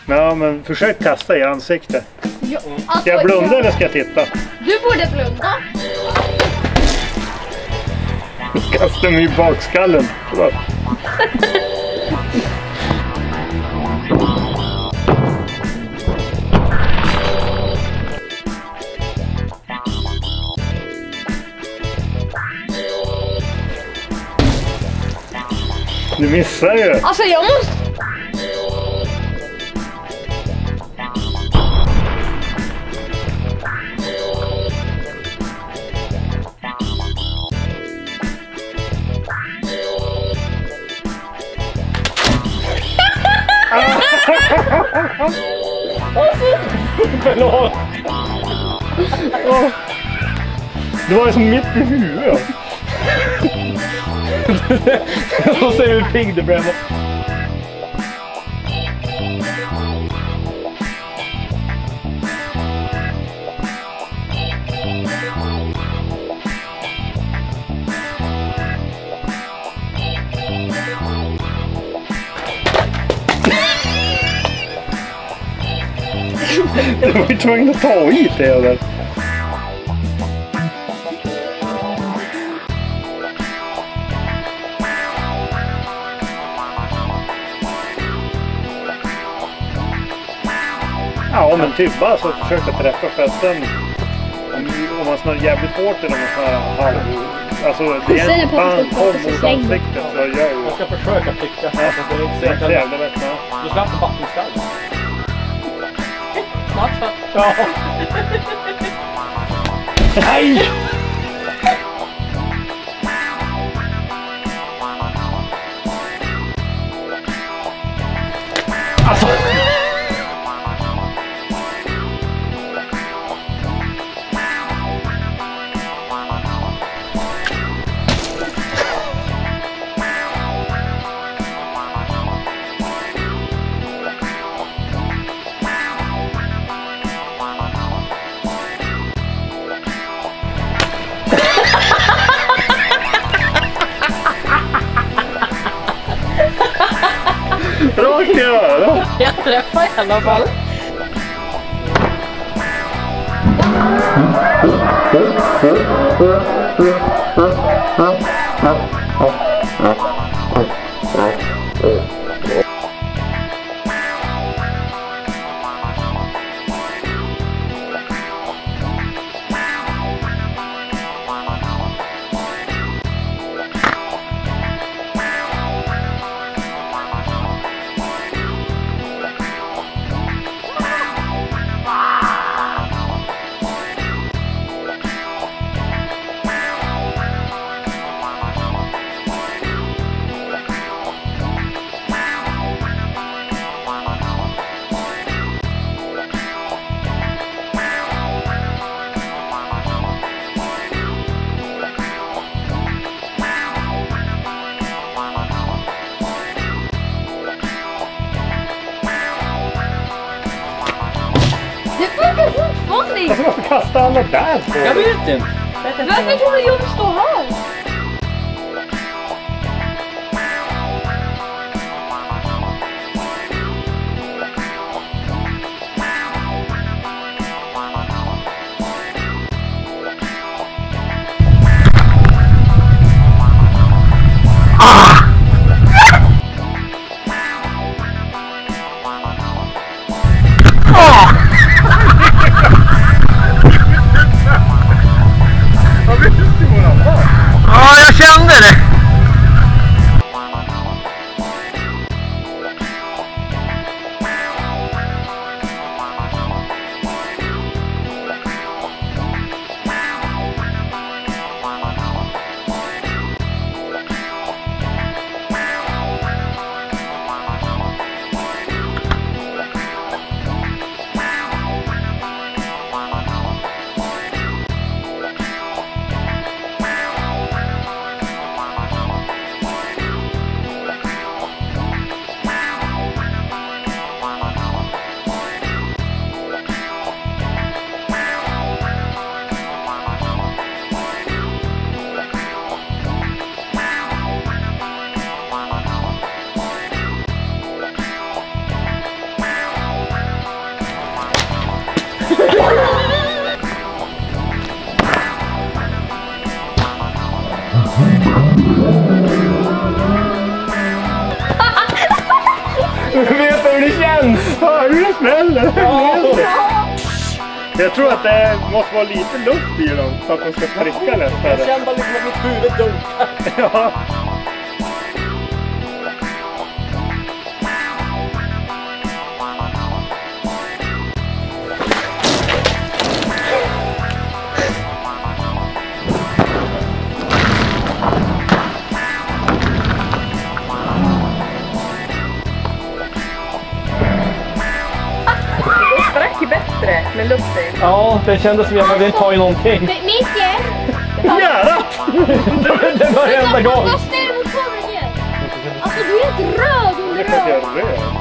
Ja, men försök kasta i ansiktet. Ja, alltså, Ska jag blunda eller ska jag titta? Du borde blunda. Kasta mig i bakskallen. Förlåt. Du missar ju. Alltså jag måste... Förlåt. Det var ju som mitt i huvudet. Och så hur pigg det blev. Du var ju tvungen att ta hit det där. Ja, men typ bara så försöka träffa fötten. Om man snurrar jävligt hårt eller om man snurrar halv... Alltså det är en band på mot ansiktet så jag ju... Jag ska försöka pricka. Ja, det är inte jävla rätt. Du ska haft en vattenskall. Smart för. Ja. Nej! Alltså! Rakt i örat! Jag träffar i alla fall. Alltså varför kastar alla där på? Jag vet inte. Varför tror du jag står här? Ja, jag kände det. smäller. Ja. Jag tror att det måste vara lite luft i dem så att de ska spricka Jag lättare. känner bara liksom att mitt huvud dunkar. Ja. Sprack bättre med luften. Ja, det kändes som jag behövde ta i någonting. Micke! Järat! Det var enda gång. Vad ställer mot kameran igen? Alltså du är helt röd under Det är för att jag röd. är röd.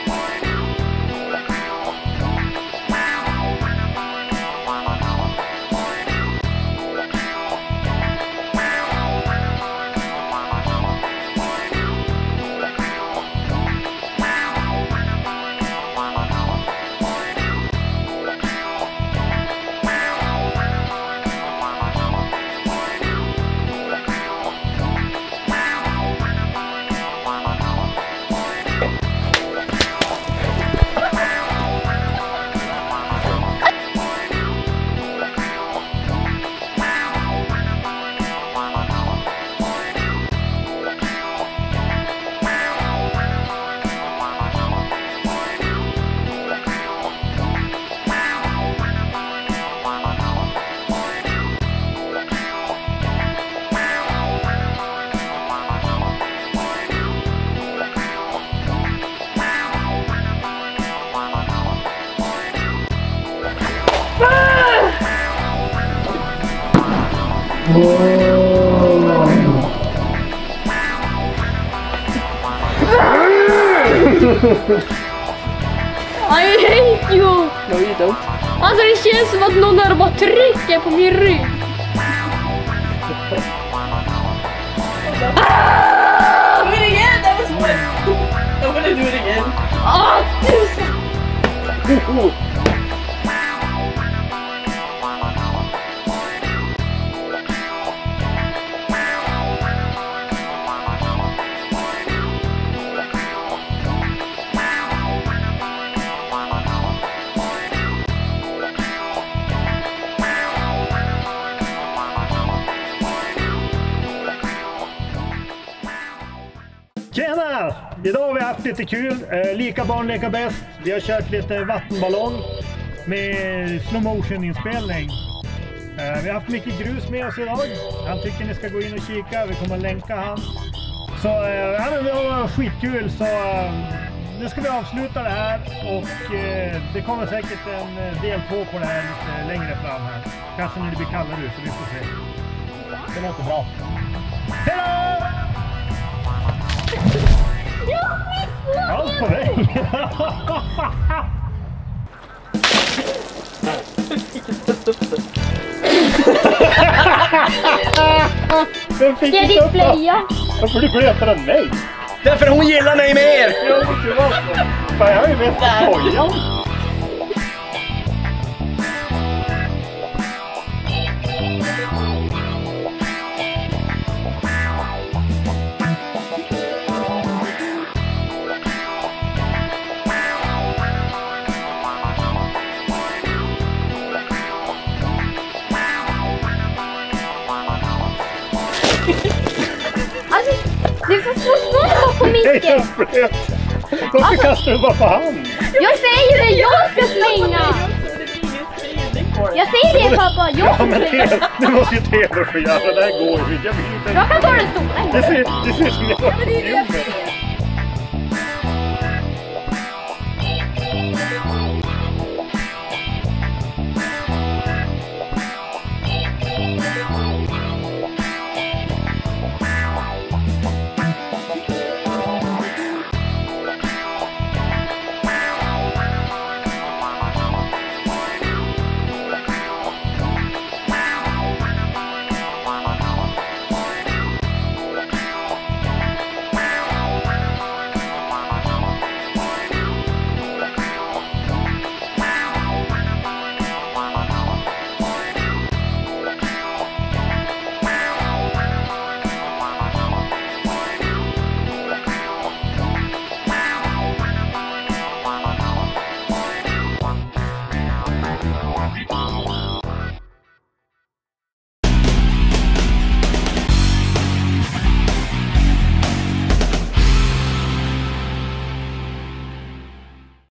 I hate you! No, you don't. Alltså det känns som att någon där bara trycker på min rygg. Do it again! That was fun! I'm gonna do it again. Ah, tusen! Tjena! Idag har vi haft lite kul. Lika barn leka bäst. Vi har kört lite vattenballong med slow motion inspelning. Vi har haft mycket grus med oss idag. Han tycker ni ska gå in och kika. Vi kommer att länka han. Så ja, det var skitkul. Så nu ska vi avsluta det här. Och det kommer säkert en del 2 på det här lite längre fram här. Kanske när det blir kallare ute. Vi får se. Det låter bra. Hej då! Allt på väg! Vem fick Det är inte ditt upp? blöja. Varför du blötare än mig? Därför hon gillar mig mer! Jag måste vara så. Fan, jag har ju mest skojat. Alltså, du får fortfarande vara på Nej, Micke. jag spröt. Varför kastar du bara på hand? Jag säger det, jag ska springa. Jag säger det pappa, jag Ja, ska men springa. du måste ju Theodor få göra. Det här går ju. Jag vill inte. Jag kan ta den stora. Det ser ut som jag var på gymmet.